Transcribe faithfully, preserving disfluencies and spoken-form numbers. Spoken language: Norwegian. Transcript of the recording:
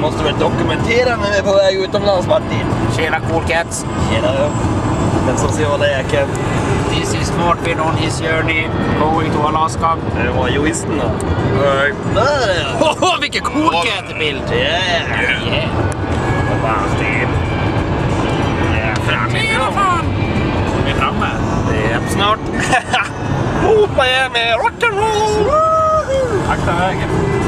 måste väl dokumentera när vi är på väg utomlands, Martin. Tjena cool cats. Tjena, den sociala jäkeln. This is Martin on his journey going to Alaska. Det var joisten då. Där är det. Åh, vilken cool cat-bild! Yeah! Yeah! Martin. Yeah, framme! Vi är framme. Det är snart. Hopa är med rock'n'roll! Akta vägen.